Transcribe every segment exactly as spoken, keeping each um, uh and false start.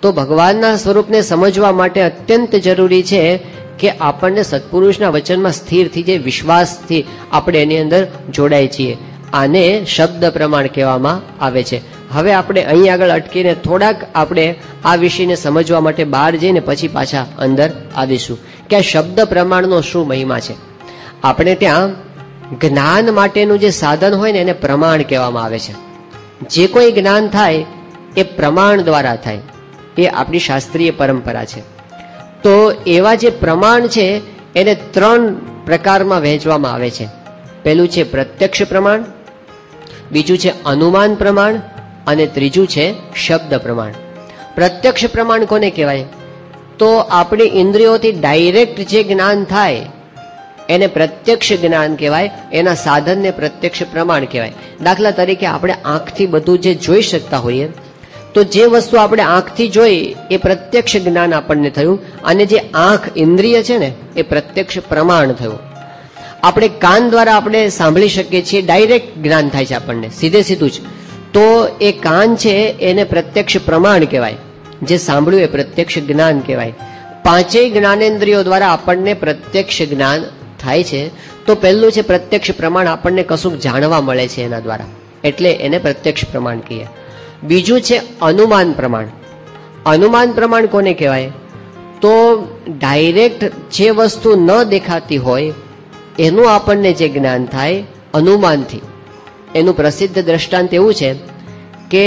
તો ભગવાનના સ્વરૂપને સમજવા માટે અત્યંત જરૂરી છે કે આપણને સત્પુરુષના વચનમાં સ્થિર થઈ જાય, વિશ્વાસથી આપણે એની અંદર જોડાય છીએ. આને શબ્દ પ્રમાણ કહેવામાં આવે છે. હવે આપણે અહીં આગળ અટકીને થોડાક આપણે આ વિષયને સમજવા માટે બહાર જઈને પછી પાછા અંદર આવીશું કે આ શબ્દ પ્રમાણનો શું મહિમા છે. આપણે ત્યાં જ્ઞાન માટેનું જે સાધન હોય ને એને પ્રમાણ કહેવામાં આવે છે. જે કોઈ જ્ઞાન થાય એ પ્રમાણ દ્વારા થાય, એ આપણી શાસ્ત્રીય પરંપરા છે. તો એવા જે પ્રમાણ છે એને ત્રણ પ્રકારમાં વહેંચવામાં આવે છે. પહેલું છે પ્રત્યક્ષ પ્રમાણ, બીજું છે અનુમાન પ્રમાણ અને ત્રીજું છે શબ્દ પ્રમાણ. પ્રત્યક્ષ પ્રમાણ કોને કહેવાય? તો આપણી ઇન્દ્રિયોથી ડાયરેક્ટ જે જ્ઞાન થાય એને પ્રત્યક્ષ જ્ઞાન કહેવાય, એના સાધનને પ્રત્યક્ષ પ્રમાણ કહેવાય. દાખલા તરીકે આપણે આંખથી બધું જે જોઈ શકતા હોઈએ, તો જે વસ્તુ આપણે આંખથી જોઈ એ પ્રત્યક્ષ જ્ઞાન આપણને થયું, અને જે આંખ ઇન્દ્રિય છે ને એ પ્રત્યક્ષ પ્રમાણ થયું. આપણે કાન દ્વારા આપણે સાંભળી શકીએ છીએ, ડાયરેક્ટ જ્ઞાન થાય છે આપણને સીધે સીધું જ. તો એ કાન છે એને પ્રત્યક્ષ પ્રમાણ કહેવાય, જે સાંભળ્યું એ પ્રત્યક્ષ જ્ઞાન કહેવાય. પાંચેય જ્ઞાનેન્દ્રિયો દ્વારા આપણને પ્રત્યક્ષ જ્ઞાન થાય છે. તો પહેલું છે પ્રત્યક્ષ પ્રમાણ, આપણને કશુંક જાણવા મળે છે એના દ્વારા, એટલે એને પ્રત્યક્ષ પ્રમાણ કહીએ. બીજું છે અનુમાન પ્રમાણ. અનુમાન પ્રમાણ કોને કહેવાય? તો ડાયરેક્ટ જે વસ્તુ ન દેખાતી હોય એનું આપણને જે જ્ઞાન થાય અનુમાનથી. એનું પ્રસિદ્ધ દ્રષ્ટાંત એવું છે કે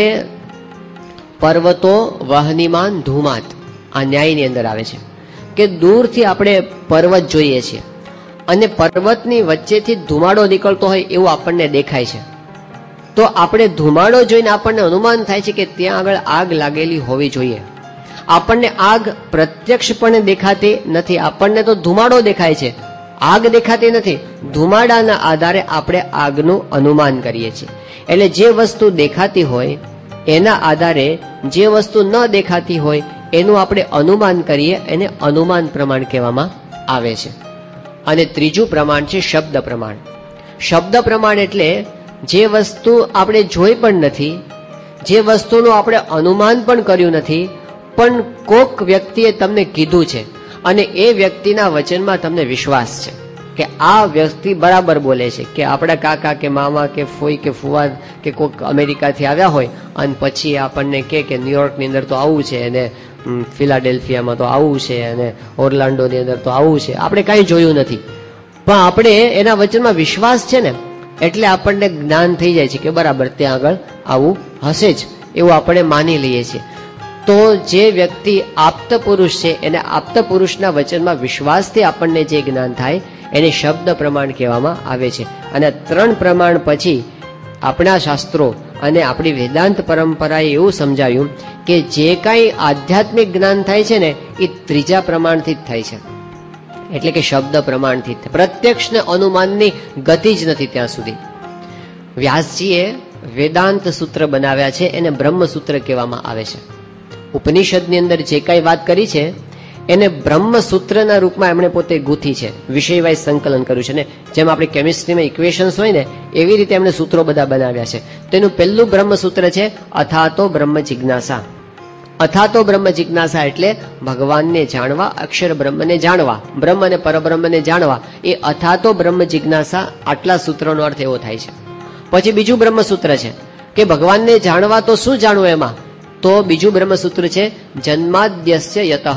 પર્વતો વહનીમાન ધૂમાત, આ ન્યાયની અંદર આવે છે કે દૂરથી આપણે પર્વત જોઈએ છીએ અને પર્વતની વચ્ચેથી ધુમાડો નીકળતો હોય એવું આપણને દેખાય છે. તો આપણે ધુમાડો જોઈને આપણને અનુમાન થાય છે કે ત્યાં આગળ આગ લાગેલી હોવી જોઈએ. આપણને આગ પ્રત્યક્ષપણે દેખાતી નથી, આપણને તો ધુમાડો દેખાય છે, આગ દેખાતી નથી. ધુમાડાના આધારે આપણે આગનું અનુમાન કરીએ છીએ. એટલે જે વસ્તુ દેખાતી હોય એના આધારે જે વસ્તુ ન દેખાતી હોય એનું આપણે અનુમાન કરીએ, એને અનુમાન પ્રમાણ કહેવામાં આવે છે. અને ત્રીજું પ્રમાણ છે શબ્દ પ્રમાણ. શબ્દ પ્રમાણ એટલે જે વસ્તુ આપણે જોઈ પણ નથી, જે વસ્તુનું આપણે અનુમાન પણ કર્યું નથી, પણ કોક વ્યક્તિએ તમને કીધું છે અને એ વ્યક્તિના વચનમાં તમને વિશ્વાસ છે કે આ વ્યક્તિ બરાબર બોલે છે, કે આપણા કાકા કે મામા કે ફોઈ કે ફુવા કે કોઈક અમેરિકાથી આવ્યા હોય અને પછી આપણને કહે કે ન્યુયોર્કની અંદર તો આવું છે, અને ફિલાડેલ્ફિયામાં તો આવું છે, અને ઓર્લાન્ડોની અંદર તો આવું છે. આપણે કાંઈ જોયું નથી, પણ આપણે એના વચનમાં વિશ્વાસ છે ને એટલે આપણને જ્ઞાન થઈ જાય છે કે બરાબર ત્યાં આગળ આવું હશે જ, એવું આપણે માની લઈએ છીએ. તો જે વ્યક્તિ આપ્ત પુરુષ છે એને આપ્ત પુરુષના વચનમાં વિશ્વાસથી આપણને જે જ્ઞાન થાય એને શબ્દ પ્રમાણ કહેવામાં આવે છે. અને ત્રણ પ્રમાણ પછી આપણા શાસ્ત્રો અને આપણી વેદાંત પરંપરાએ એવું સમજાવ્યું કે જે કાંઈ આધ્યાત્મિક જ્ઞાન થાય છે ને એ ત્રીજા પ્રમાણથી જ થાય છે, એટલે કે શબ્દ પ્રમાણથી. પ્રત્યક્ષ ને અનુમાનની ગતિ જ નથી ત્યાં સુધી. વ્યાસજીએ વેદાંત સૂત્ર બનાવ્યા છે, એને બ્રહ્મસૂત્ર કહેવામાં આવે છે. ઉપનિષદની અંદર જે કાંઈ વાત કરી છે એને બ્રહ્મસૂત્રના રૂપમાં એમણે પોતે ગૂંથી છે, વિષય વાઇઝ સંકલન કર્યું છે. ને જેમ આપણે કેમિસ્ટ્રીમાં ઇક્વેશન્સ હોય ને એવી રીતે એમણે સૂત્રો બધા બનાવ્યા છે. તેનું પહેલું બ્રહ્મસૂત્ર છે અથાતો બ્રહ્મ જિજ્ઞાસા. અથાતો બ્રહ્મ જિજ્ઞાસા એટલે ભગવાનને જાણવા, અક્ષર બ્રહ્મને જાણવા, બ્રહ્મ અને પરબ્રહ્મને જાણવા. એ અથાતો બ્રહ્મ જિજ્ઞાસા, આટલા સૂત્રોનો અર્થ એવો થાય છે. પછી બીજું બ્રહ્મસૂત્ર છે કે ભગવાનને જાણવા તો શું જાણવું એમાં? તો બીજું બ્રહ્મસૂત્ર છે જન્માદ્યસ્ય યતઃ.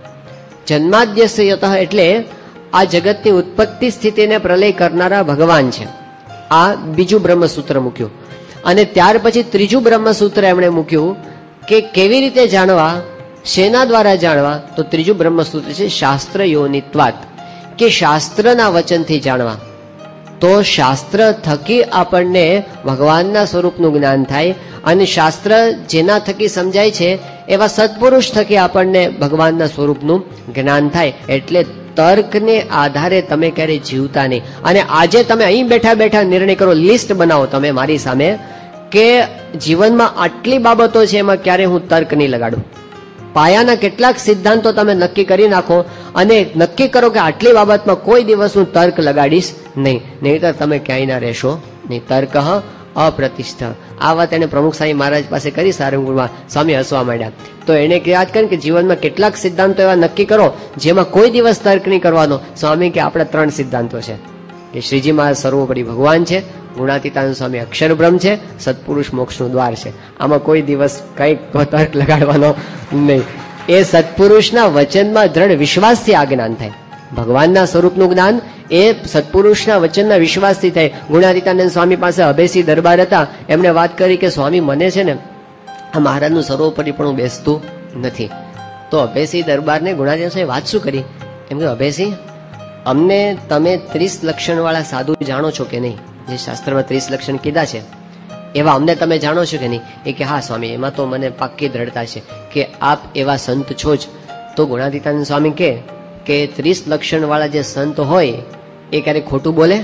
જન્માદ્યસ્ય યતઃ એટલે આ જગતની ઉત્પત્તિ સ્થિતિને પ્રલય કરનારા ભગવાન છે. આ બીજું બ્રહ્મસૂત્ર મૂક્યું. અને ત્યાર પછી ત્રીજું બ્રહ્મસૂત્ર એમણે મૂક્યું કે કેવી રીતે જાણવા, શેના દ્વારા જાણવા? તો ત્રીજું બ્રહ્મસૂત્ર છે શાસ્ત્ર યોનિત્વાત, કે શાસ્ત્રના વચનથી જાણવા. તો શાસ્ત્ર થકી આપણને ભગવાનના સ્વરૂપનું જ્ઞાન થાય, અને શાસ્ત્ર જેના થકી સમજાય છે એવા સત્પુરુષ થકી આપણને ભગવાનના સ્વરૂપનું જ્ઞાન થાય. એટલે તર્કને આધારે તમે ક્યારેય જીવતા નહીં. અને આજે તમે અહીં બેઠા બેઠા નિર્ણય કરો, લિસ્ટ બનાવો તમે મારી સામે કે જીવનમાં આટલી બાબતો છે એમાં ક્યારે હું તર્ક નહીં લગાડું. પાયાના કેટલાક સિદ્ધાંતો તમે નક્કી કરી નાખો અને નક્કી કરો કે આટલી બાબતમાં કોઈ દિવસ હું તર્ક લગાડીશ નહીં, નહીંતર તમે ક્યાંય ના રહેશો નહીં. તર્ક અપ્રતિષ્ઠ. આ વાત એને પ્રમુખ સ્વામી મહારાજ પાસે કરી સારંગપુરમાં. સ્વામી હસવા માંડ્યા. તો એને યાદ કરે કે જીવનમાં કેટલાક સિદ્ધાંતો એવા નક્કી કરો જેમાં કોઈ દિવસ તર્ક નહીં કરવાનો. સ્વામી કે આપણા ત્રણ સિદ્ધાંતો છે કે શ્રીજી મહારાજ સર્વોપરી ભગવાન છે, ગુણાતીતાનંદ સ્વામી અક્ષર બ્રહ્મ છે, સત્પુરુષ મોક્ષનું દ્વાર છે. આમાં કોઈ દિવસ કઈ તર્ક લગાડવાનો નહીં. એ સત્પુરુષના વચનમાં દ્રઢ વિશ્વાસથી આ જ્ઞાન થાય. ભગવાનના સ્વરૂપનું જ્ઞાન એ સત્પુરુષના વચનના વિશ્વાસથી થાય. ગુણાતીતાનંદ સ્વામી પાસે અભેસી દરબાર હતા. એમણે વાત કરી કે સ્વામી મને છે ને આ મહારાજનું સર્વોપરી પણ બેસતું નથી. તો અભેસી દરબારને ગુણાતીતાનંદ સ્વામી વાત શું કરી? એમ કે અભેસી, અમને તમે ત્રીસ લક્ષણ વાળા સાધુ જાણો છો કે નહીં? જે શાસ્ત્રમાં ત્રીસ લક્ષણ કીધા છે એવા અમને તમે જાણો છો કે નહીં? એ કે હા સ્વામી, એમાં તો મને પાક્કી દ્રઢતા છે કે આપ એવા સંત છો જ. તો ગુણાતીતાનંદ સ્વામી કે કે ત્રીસ લક્ષણ વાળા જે સંત હોય એ ક્યારેક ખોટું બોલે?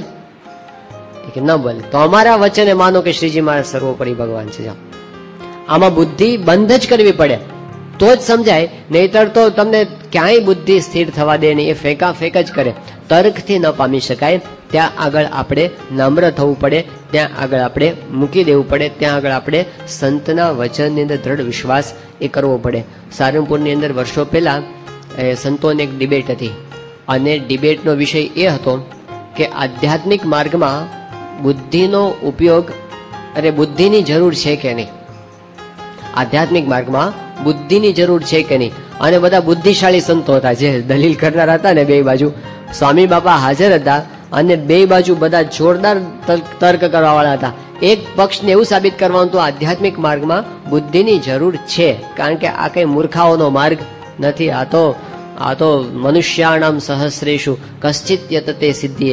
કે ન બોલે. તો અમારા વચને માનો કે શ્રીજી મહારાજ સર્વોપરી ભગવાન છે. આમાં બુદ્ધિ બંધ જ કરવી પડે તો જ સમજાય, નહીતર તો તમને ક્યાંય બુદ્ધિ સ્થિર થવા દે નહીં. એ ફેંકા ફેંક જ કરે. તર્કથી ન પામી શકાય. ત્યાં આગળ આપણે નમ્ર થવું પડે, ત્યાં આગળ આપણે મૂકી દેવું પડે, ત્યાં આગળ આપણે સંતના વચનની અંદર દ્રઢ વિશ્વાસ એ કરવો પડે. સારંગપુરની અંદર વર્ષો પહેલા સંતોની એક ડિબેટ હતી અને ડિબેટનો વિષય એ હતો કે આધ્યાત્મિક માર્ગમાં બુદ્ધિનો ઉપયોગ અરે બુદ્ધિની જરૂર છે કે નહીં, આધ્યાત્મિક માર્ગમાં બુદ્ધિની જરૂર છે કે નહીં. અને બધા બુદ્ધિશાળી સંતો હતા જે દલીલ કરનારા હતા ને, બે બાજુ સ્વામી બાપા હાજર હતા અને બે બાજુ બધા જોરદાર તર્ક કરવા વાળા હતા. એક પક્ષને એવું સાબિત કરવાનું હતું આધ્યાત્મિક માર્ગમાં બુદ્ધિની જરૂર છે, કારણ કે આ કઈ મૂર્ખાઓનો માર્ગ નથી. આ તો આ તો મનુષ્યાણામ સહસ્રેષુ કશ્ચિત યતતે સિદ્ધિએ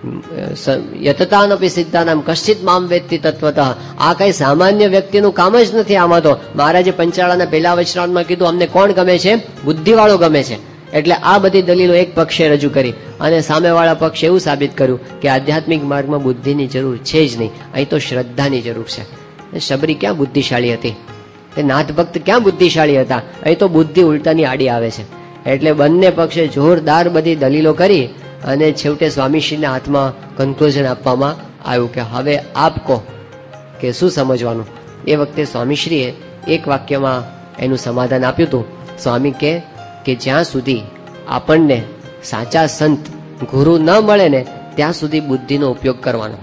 યતતાનપી સિદ્ધાનામ કશ્ચિત મામ વેત્તિ તત્વતઃ. આ કઈ સામાન્ય વ્યક્તિનું કામ જ નથી. આમાં તો મહારાજે પંચાળાના પહેલા વચનામાં કીધું અમને કોણ ગમે છે? બુદ્ધિવાળો ગમે છે. એટલે આ બધી દલીલો એક પક્ષે રજૂ કરી અને સામેવાળા પક્ષે એવું સાબિત કર્યું કે આધ્યાત્મિક માર્ગમાં બુદ્ધિની જરૂર છે જ નહીં, અહીં તો શ્રદ્ધાની જરૂર છે. શબરી ક્યાં બુદ્ધિશાળી હતી? એ નાથ ભક્ત ક્યાં બુદ્ધિશાળી હતા? અહીં તો બુદ્ધિ ઉલટાની આડી આવે છે. એટલે બંને પક્ષે જોરદાર બધી દલીલો કરી અને છેવટે સ્વામીશ્રીના હાથમાં કન્ક્લુઝન આપવામાં આવ્યું કે હવે આપ કહો કે શું સમજવાનું. એ વખતે સ્વામીશ્રીએ એક વાક્યમાં એનું સમાધાન આપ્યું હતું. સ્વામી કે કે જ્યાં સુધી આપણને સાચા સંત ગુરુ ન મળે ને ત્યાં સુધી બુદ્ધિનો ઉપયોગ કરવાનો,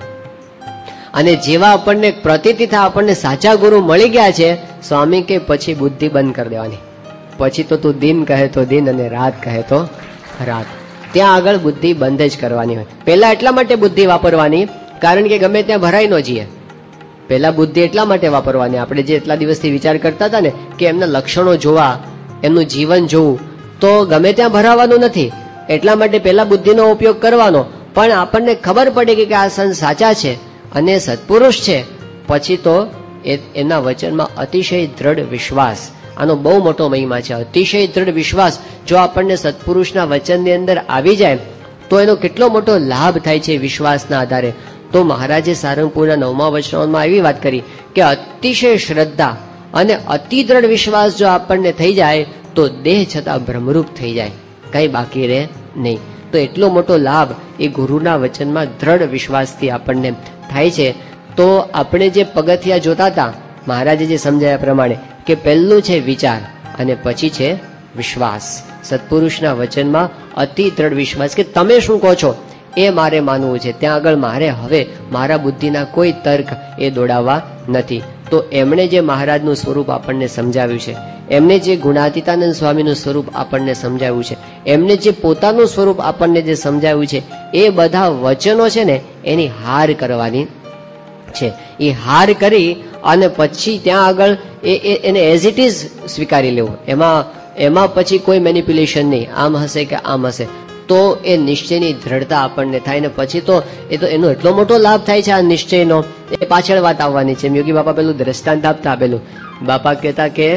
અને જેવા આપણને પ્રતીતિ થાય આપણને સાચા ગુરુ મળી ગયા છે, સ્વામી કે પછી બુદ્ધિ બંધ કરી દેવાની. પછી તો તું દિન કહે તો દિન અને રાત કહે તો રાત. ત્યાં આગળ બુદ્ધિ બંધ જ કરવાની હોય. પહેલા એટલા માટે બુદ્ધિ વાપરવાની કારણ કે ગમે ત્યાં ભરાઈ ન જઈએ. પહેલા બુદ્ધિ એટલા માટે વાપરવાની, આપણે જે એટલા દિવસથી વિચાર કરતા હતા ને કે એમના લક્ષણો જોવા, એમનું જીવન જોવું, તો ગમે ત્યાં ભરાવાનું નથી. એટલા માટે પહેલા બુદ્ધિનો ઉપયોગ કરવાનો. પણ આપણને ખબર પડે કે આ સંત સાચા છે અને સત્પુરુષ છે, પછી તો એના વચનમાં અતિશય દ્રઢ વિશ્વાસ. આનો બહુ મોટો મહિમા છે. અતિશય દ્રઢ વિશ્વાસ જો આપણને સત્પુરુષના વચનની અંદર આવી જાય તો એનો કેટલો મોટો લાભ થાય છે વિશ્વાસના આધારે. તો મહારાજે સારંગપુરના નવમા વચનામાં એવી વાત કરી કે અતિશય શ્રદ્ધા અને અતિ દ્રઢ વિશ્વાસ જો આપણને થઈ જાય તો દેહ છતાં ભ્રમરૂપ થઈ જાય, કઈ બાકી રહે નહીં. તો એટલો મોટો લાભ એ ગુરુના વચનમાં દ્રઢ વિશ્વાસથી આપણને થાય છે. તો આપણે જે પગથિયા જોતા હતા મહારાજે જે સમજાયા પ્રમાણે કે પહેલું છે વિચાર અને પછી છે વિશ્વાસ. સત્પુરુષના વચનમાં અતિ દ્રઢ વિશ્વાસ કે તમે શું કહો છો એ મારે માનવું છે. ત્યાં આગળ મારે હવે મારા બુદ્ધિના કોઈ તર્ક એ દોડાવવા નથી. તો એમણે જે મહારાજનું સ્વરૂપ આપણને સમજાવ્યું છે, એમને જે ગુણાતીતાનંદ સ્વામીનું સ્વરૂપ આપણને સમજાવ્યું છે, એમને જે પોતાનું સ્વરૂપ આપણને જે સમજાવ્યું છે, એ બધા વચનો છે ને એની હાર કરવાની છે. એ હાર કરી અને પછી ત્યાં આગળ એ એને એઝ ઇટ ઇઝ સ્વીકારી લેવું. એમાં એમાં પછી કોઈ મેનિપ્યુલેશન નહીં, આમ હશે કે આમ હશે. તો એ નિશ્ચયની દ્રઢતા આપણને થાય ને પછી તો એ તો એનો એટલો મોટો લાભ થાય છે આ નિશ્ચયનો. એ પાછળ વાત આવવાની છે. યોગી બાપા પેલું દ્રષ્ટાંત આપતા પેલું બાપા કહેતા કે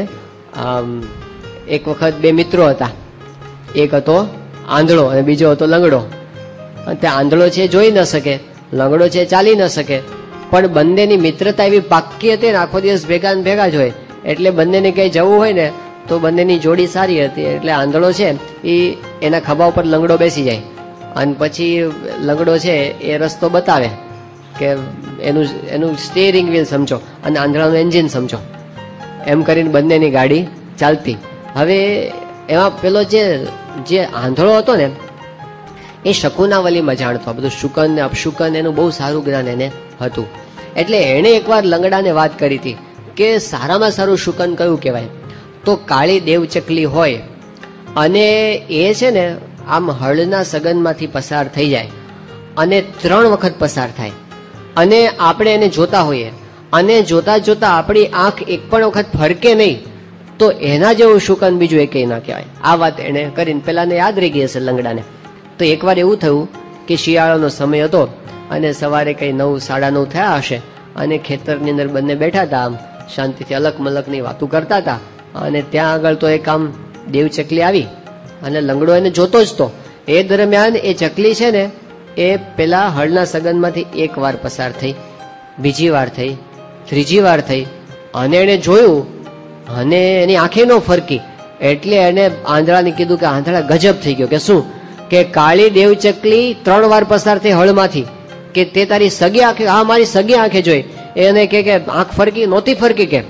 એક વખત બે મિત્રો હતા, એક હતો આંધળો અને બીજો હતો લંગડો. તે આંધળો છે જોઈ ન શકે, લંગડો છે ચાલી ન શકે, પણ બંનેની મિત્રતા એવી પાક્કી હતી ને આખો દિવસ ભેગા ને ભેગા જ હોય. એટલે બંનેને કઈ જવું હોય ને તો બંનેની જોડી સારી હતી. એટલે આંધળો છે એ એના ખભા ઉપર લંગડો બેસી જાય અને પછી લંગડો છે એ રસ્તો બતાવે કે એનું એનું સ્ટીયરિંગ વ્હીલ સમજો અને આંધળાનું એન્જિન સમજો, એમ કરીને બંનેની ગાડી ચાલતી. હવે એમાં પેલો જે જે આંધળો હતો ને એ શકુનાવલીમાં જાણતો, આ બધું શુકન ને અપશુકન એનું બહુ સારું જ્ઞાન એને હતું. એટલે એણે એકવાર લંગડાને વાત કરી હતી કે સારામાં સારું શુકન કયું કહેવાય? તો કાળી દેવચકલી હોય અને એ છે ને આમ હળના સગનમાંથી પસાર થઈ જાય અને ત્રણ વખત પસાર થાય અને આપણે એને જોતા હોઈએ અને જોતા જોતા આપણી આંખ એક પણ વખત ફરકે નહીં, તો એના જેવું શુકન બીજું એકેય ના કહેવાય. આ વાત એને કરીને પેલાને યાદ રહી ગઈ હશે લંગડાને. તો એકવાર એવું થયું કે શિયાળાનો સમય હતો અને સવારે કંઈ નવ સાડા નવ થયા હશે અને ખેતરની અંદર બંને બેઠા હતા, આમ શાંતિથી અલક મલકની વાતો કરતા હતા અને ત્યાં આગળ તો એક આમ દેવચકલી આવી અને લંગડો એને જોતો જ તો. એ દરમિયાન એ ચકલી છે ને એ પેલા હળના સગનમાંથી એક વાર પસાર થઈ, બીજી વાર થઈ, ત્રીજી વાર થઈ અને એને જોયું અને એની આંખે ન ફરકી. એટલે એને આંધળાને કીધું કે આંધળા ગજબ થઈ ગયો. કે શું? કે કાળી દેવચકલી ત્રણ વાર પસાર થઈ હળમાંથી, કે તે તારી સગી આંખે? હા, મારી સગી આંખે જોઈ. એને કે આંખ ફરકી નહોતી ફરકી. કે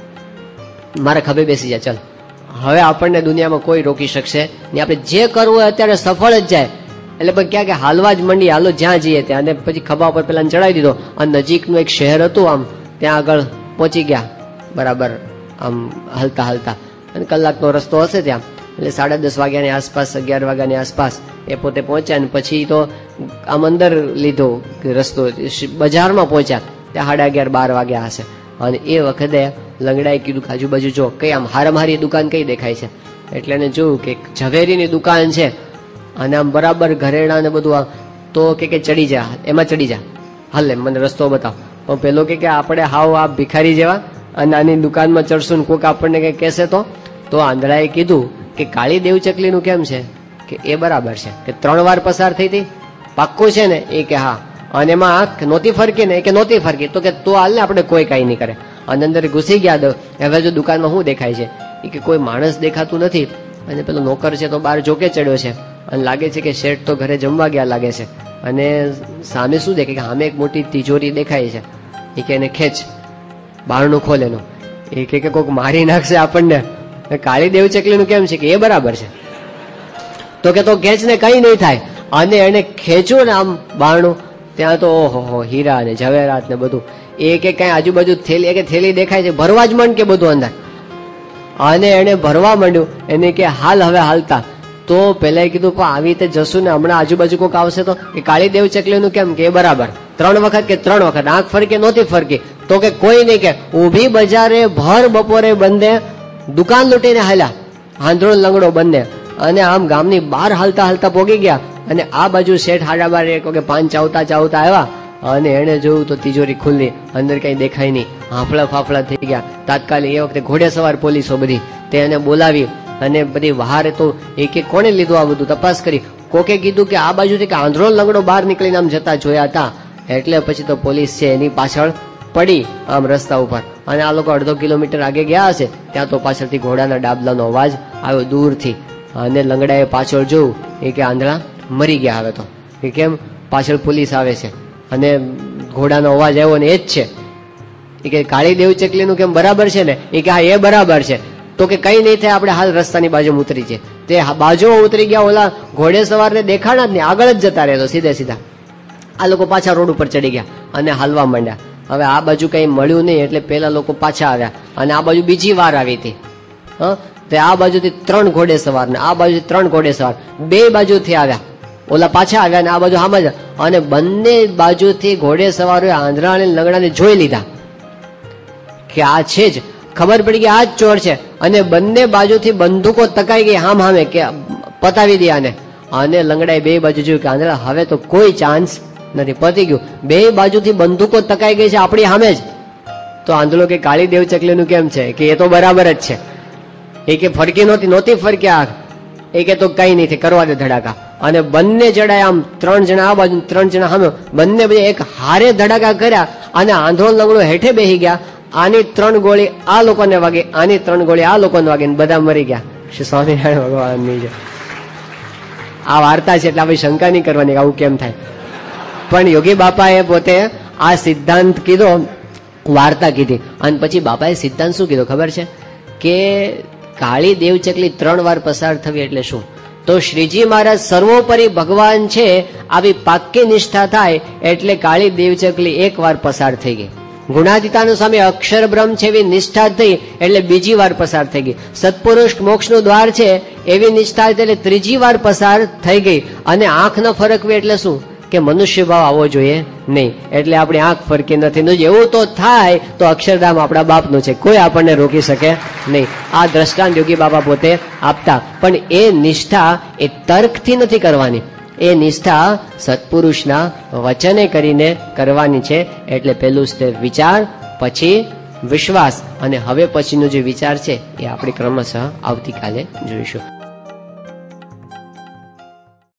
મારે ખભે બેસી જાય, ચાલ હવે આપણને દુનિયામાં કોઈ રોકી શકશે નહીં, આપણે જે કરવું હોય અત્યારે સફળ જ જાય. એટલે પછી ક્યાં કે હાલવા જ મંડી, હાલો જ્યાં જઈએ ત્યાં. અને પછી ખભા ઉપર પેલા ચડાવી દીધો અને નજીકનું એક શહેર હતું, આમ ત્યાં આગળ પહોંચી ગયા બરાબર, આમ હાલતા હાલતા. અને કલાકનો રસ્તો હશે ત્યાં. એટલે સાડા દસ વાગ્યાની આસપાસ, અગિયાર વાગ્યાની આસપાસ એ પોતે પહોંચ્યા. અને પછી તો આમ અંદર લીધો રસ્તો, બજારમાં પહોંચ્યા ત્યાં સાડા અગિયાર બાર વાગ્યા હશે. અને એ વખતે લંગડાએ કીધું કે આજુબાજુ જો કઈ આમ હારામારી દુકાન કઈ દેખાય છે? એટલે એને જોયું કે ઝવેરીની દુકાન છે અને આમ બરાબર ઘરેણા ને બધું. તો કે ચડી જા, એમાં ચડી જા, હાલ મને રસ્તો બતાવ. પણ પેલો કે આપણે હાવ આ ભિખારી જેવા અને આની દુકાનમાં ચડશું ને કોઈક આપણને કઈ કહેશે તો? તો આંધળાએ કીધું કે કાળી દેવચકલીનું કેમ છે? કે એ બરાબર છે, કે ત્રણ વાર પસાર થઈ હતી, પાક્કું છે ને? એ કે હા. અને એમાં આંખ નહોતી ફરકી ને? કે નહોતી ફરકી. તો કે તો હાલ ને આપણે કોઈ કાંઈ નહીં કરે. અને અંદર ઘૂસી ગયા. દો હવે જો દુકાનમાં શું દેખાય છે? એ કે કોઈ માણસ દેખાતું નથી અને પેલો નોકર છે તો બહાર જોકે ચડ્યો છે અને લાગે છે કે શેઠ તો ઘરે જમવા ગયા લાગે છે. અને સામે શું દેખાય? કે સામે એક મોટી તિજોરી દેખાય છે. એ કે એને ખેંચ, બારણું ખોલ એનું. એ કે કોઈક મારી નાખશે આપણને. કાળી દેવચકલીનું કેમ છે? કે એ બરાબર છે. તો કે તો ખેંચ ને કઈ નહીં થાય. અને એને ખેંચ્યું ને આમ બારણું, ત્યાં તો ઓહો હીરા ને ઝવેરાત ને બધું. એ કે કઈ આજુબાજુ થેલી, કે થેલી દેખાય છે, ભરવા જ માંડ કે બધું અંદર. અને એને ભરવા માંડ્યું. એને કે હાલ હવે હાલતા. તો પેલા કીધું પણ આવી રીતે જશું ને હમણાં આજુબાજુ કોઈક આવશે તો? કે કાળી દેવચકલીનું કેમ? કે બરાબર. ત્રણ વખત કે ત્રણ વખત આંખ ફરકી નહોતી ફરકી. તો કે કોઈ નહીં. કે ઊભી બજારે ભર બપોરે બંને દુકાન લૂંટીને હાલ્યા, આંધળો લંગડો બંને. અને આમ ગામની બહાર હાલતા હાલતા પોગી ગયા. અને આ બાજુ શેઠ હાડા બાર એક કે પાંચ ચાવતા ચાવતા આવ્યા અને એને જોયું તો તિજોરી ખુલ્લી, અંદર કઈ દેખાય નહીં, હાફળા ફાફળા થઈ ગયા. તાત્કાલિક એ વખતે ઘોડેસવાર પોલીસો બધી તેને બોલાવી અને બધી બહાર તો એક એક કોણે લીધું આ બધું તપાસ કરી. કોકે કીધું કે આ બાજુથી કે આંધળો લંગડો બહાર નીકળીને આમ જતા જોયા હતા. એટલે પછી તો પોલીસ છે એની પાછળ પડી આમ રસ્તા ઉપર. અને આ લોકો અડધો કિલોમીટર આગે ગયા હશે ત્યાં તો પાછળથી ઘોડાના ડાબલાનો અવાજ આવ્યો દૂરથી. અને લંગડાએ પાછળ જોયું. એ કે આંધળા મરી ગયા હવે તો. કે કેમ? પાછળ પોલીસ આવે છે અને ઘોડાનો અવાજ આવ્યો ને એ જ છે. એ કે કાળી દેવચકલીનું કેમ? બરાબર છે ને? એ કે હા એ બરાબર છે. તો કે કઈ નહીં થાય, આપણે હાલ રસ્તાની બાજુમાં ઉતરી છે. તે બાજુમાં ઉતરી ગયા. ઓલા ઘોડે સવારને દેખાણા જ નહીં, આગળ જ જતા રહેતો સીધે સીધા. આ લોકો પાછા રોડ ઉપર ચડી ગયા અને હાલવા માંડ્યા. હવે આ બાજુ કઈ મળ્યું નહીં એટલે પેલા લોકો પાછા આવ્યા અને આ બાજુ બીજી વાર આવી હતી. હા, તે આ બાજુથી ત્રણ ઘોડે સવાર ને આ બાજુથી ત્રણ ઘોડે સવાર, બે બાજુથી આવ્યા. ઓલા પાછા આવ્યા ને આ બાજુ આમ જ. અને બંને બાજુથી ઘોડે સવારોએ આંધળા અને લંગડાને જોઈ લીધા કે આ છે જ. ખબર પડી કે આ જ ચોર છે. અને બંને બાજુથી બંદૂકો તકાઈ ગઈ હામ હામે કે પતાવી દે આને. અને લંગડાએ બે બાજુ જોયું કે આંધળા હવે તો કોઈ ચાન્સ નથી, પતી ગયું. બે બાજુથી બંદૂકો તકાઈ ગઈ છે આપણી સામે જ. તો આંધળો કે કાળી દેવચકલીનું કેમ છે? કે એ તો બરાબર જ છે. એ કે ફરકી નહોતી નહોતી ફરકી આંખ. એ કે તો કઈ નહીં કરવા દે ધડાકા. અને બંને જણાએ આમ ત્રણ જણા આ બાજુ ત્રણ જણા સામે બંને બે એક હારે ધડાકા કર્યા અને આંધળો લંગડો હેઠે બેસી ગયા. આની ત્રણ ગોળી આ લોકોને વાગી, આની ત્રણ ગોળી આ લોકોને વાગી, બધા મરી ગયા. શ્રી સ્વામિનારાયણ ભગવાનની છે. આ વાર્તા છે એટલે આપણે શંકા નહીં કરવાની આવું કેમ થાય. પણ યોગી બાપાએ પોતે આ સિદ્ધાંત કીધો, વાર્તા કીધી, અને પછી બાપાએ સિદ્ધાંત શું કીધો ખબર છે કે કાળી દેવચકલી ત્રણ વાર પસાર થવી એટલે શું? તો શ્રીજી મહારાજ સર્વોપરી ભગવાન છે આવી પાક્કી નિષ્ઠા થાય એટલે કાળી દેવચકલી એક વાર પસાર થઈ ગઈ. ગુણાતીતાનંદ સ્વામી અક્ષર બ્રહ્મ છે એવી નિષ્ઠા થઈ એટલે બીજી વાર પસાર થઈ ગઈ. સત્પુરુષ મોક્ષનું દ્વાર છે એવી નિષ્ઠા એટલે ત્રીજી વાર પસાર થઈ ગઈ. અને આંખ ન ફરકવી એટલે શું કે મનુષ્ય ભાવ આવવો જોઈએ નહીં, એટલે આપણી આંખ ફરકી નથી. એવું તો થાય તો અક્ષરધામ આપણા બાપનું છે, કોઈ આપણને રોકી શકે નહીં. આ દ્રષ્ટાંત યોગી બાબા પોતે આપતા. પણ એ નિષ્ઠા એ તર્કથી નથી કરવાની, એ નિષ્ઠા સત્પુરુષના વચને કરીને કરવાની છે. એટલે પેલું સ્ટેપ વિચાર, પછી વિશ્વાસ, અને હવે પછીનો જે વિચાર છે એ આપણે ક્રમશઃ આવતીકાલે જોઈશું.